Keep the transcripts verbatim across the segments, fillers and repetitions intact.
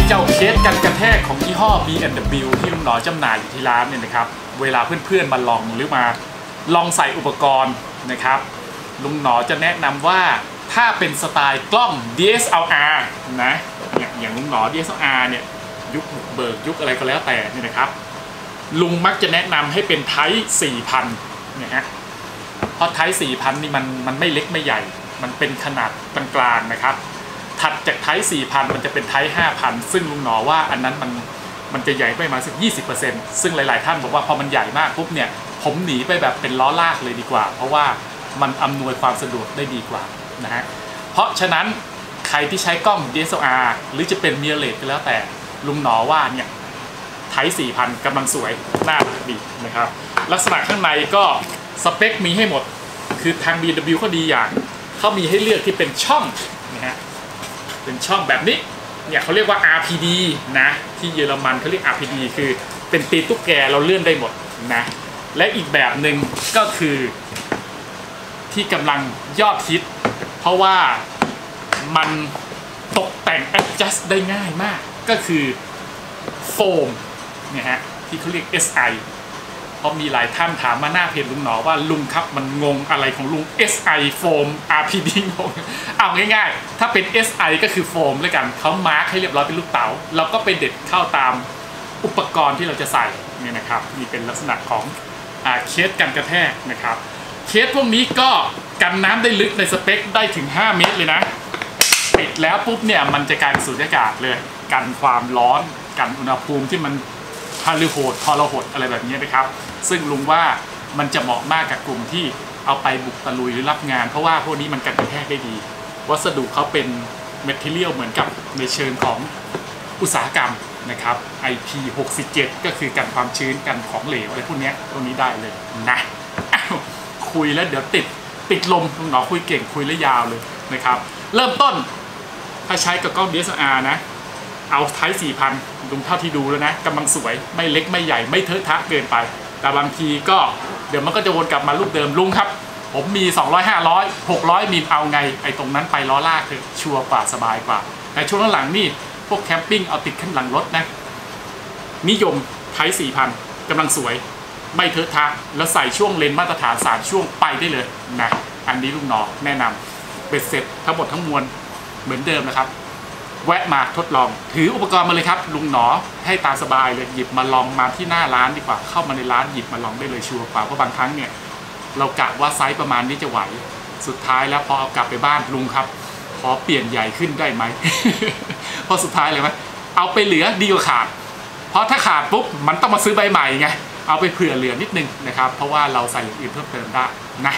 เจ้าเคสกันกระแทกของยี่ห้อ บี แอนด์ ดับเบิลยู ที่ลุงหนอจำหน่ายอยู่ที่ร้านเนี่ยนะครับเวลาเพื่อนๆมาลองหรือมาลองใส่อุปกรณ์นะครับลุงหนอจะแนะนำว่าถ้าเป็นสไตล์กล้อง ดี เอส แอล อาร์ นะอย่างลุงหนอ ดี เอส แอล อาร์ เนี่ยยุคเบิกยุคอะไรก็แล้วแต่นี่นะครับลุงมักจะแนะนำให้เป็นไทป์ สี่พัน นะฮะเพราะไทป์ สี่พัน นี่มันมันไม่เล็กไม่ใหญ่มันเป็นขนาดกลางๆนะครับถัดจากไทป์ สี่พัน มันจะเป็นไทป์ ห้าพัน ซึ่งลุงหนอว่าอันนั้นมันมันจะใหญ่ไปมาสัก ยี่สิบเปอร์เซ็นต์ ซึ่งหลายๆท่านบอกว่าพอมันใหญ่มากปุ๊บเนี่ยผมหนีไปแบบเป็นล้อลากเลยดีกว่าเพราะว่ามันอำนวยความสะดวกได้ดีกว่านะฮะเพราะฉะนั้นใครที่ใช้กล้อง ดี เอส แอล อาร์ หรือจะเป็นmirrorlessก็แล้วแต่ลุงหนอว่าเนี่ยไทป์ สี่พัน กำลังสวยน่ารักดีนะครับลักษณะข้างในก็สเปคมีให้หมดคือทาง บี เอ็ม ดับเบิลยู เขาดีอย่างเขามีให้เลือกที่เป็นช่องนะฮะเป็นช่องแบบนี้เนี่ยเขาเรียกว่า อาร์ พี ดี นะที่เยอรมันเขาเรียก อาร์ พี ดี คือเป็นตีตุ๊กแกเราเลื่อนได้หมดนะและอีกแบบหนึ่งก็คือที่กำลังยอดฮิตเพราะว่ามันตกแต่ง adjust ได้ง่ายมากก็คือโฟมเนี่ยฮะที่เขาเรียก เอส ไอ เพราะมีหลายท่านถามมาหน้าเพจลุงหนอว่าลุงครับมันงงอะไรของลุง เอส ไอ โฟม อาร์ พี ดี งงเอาง่ายๆถ้าเป็น เอส ไอ ก็คือโฟมแล้วกันเขามาร์คให้เรียบร้อยเป็นลูกเต๋าเราก็ไปเด็ดเข้าตามอุปกรณ์ที่เราจะใส่เนี่ยนะครับนี่เป็นลักษณะของเคสกันกระแทกนะครับเคสพวกนี้ก็กันน้ำได้ลึกในสเปคได้ถึงห้าเมตรเลยนะปิดแล้วปุ๊บเนี่ยมันจะกลายเป็นสูญญากาศเลยกันความร้อนกันอุณหภูมิที่มันฮาลือโหดทรหดอะไรแบบนี้นะครับซึ่งลุงว่ามันจะเหมาะมากกับกลุ่มที่เอาไปบุกตะลุยหรือรับงานเพราะว่าพวกนี้มันกันกระแทกได้ดีวัสดุเขาเป็นเมทัลเลียลเหมือนกับในเชิงของอุตสาหกรรมนะครับ ไอ พี หกสิบเจ็ด ก็คือกันความชื้นกันของเหลวอะไรพวกนี้ตรงนี้ได้เลยนะคุยแล้วเดี๋ยวติดติดลมลุงหนอคุยเก่งคุยแล้วยาวเลยนะครับเริ่มต้นถ้าใช้กับกล้อง ดี เอส แอล อาร์ นะเอาไทป์ สี่พัน ลุงเท่าที่ดูแล้วนะกำลังสวยไม่เล็กไม่ใหญ่ไม่เทอะทะเกินไปแต่บางทีก็เดี๋ยวมันก็จะวนกลับมาลูกเดิมลุงครับผมมีสองร้อย ห้าร้อย หกร้อยมิลเอาไงไอ้ตรงนั้นไปล้อลากคือชัวร์กว่าสบายกว่าแต่ช่วงหลังนี่พวกแคมปิ้งเอาติดขึ้นหลังรถนะนิยมไทป์ สี่พัน กำลังสวยไม่เทอะทะแล้วใส่ช่วงเลนมาตรฐานสามช่วงไปได้เลยนะอันนี้ลุงหนอแนะนำเป็นเซ็ตทั้งหมดทั้งมวลเหมือนเดิมนะครับแวะมาทดลองถืออุปกรณ์มาเลยครับลุงหนอให้ตามสบายเลยหยิบมาลองมาที่หน้าร้านดีกว่าเข้ามาในร้านหยิบมาลองได้เลยชัวร์กว่าเพราะบางครั้งเนี่ยเรากะว่าไซส์ประมาณนี้จะไหวสุดท้ายแล้วพอเอากลับไปบ้านลุงครับขอเปลี่ยนใหญ่ขึ้นได้ไหม เพราะสุดท้ายเลยไหมเอาไปเหลือดีกว่าขาดเพราะถ้าขาดปุ๊บมันต้องมาซื้อใบใหม่ไงเอาไปเผื่อเหลือนิดนึงนะครับเพราะว่าเราใส่อย่างอื่นเพิ่มเติมได้นะ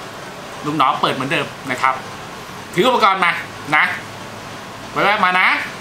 ลุงหนอเปิดเหมือนเดิมนะครับถืออุปกรณ์มานะไว้ๆมานะ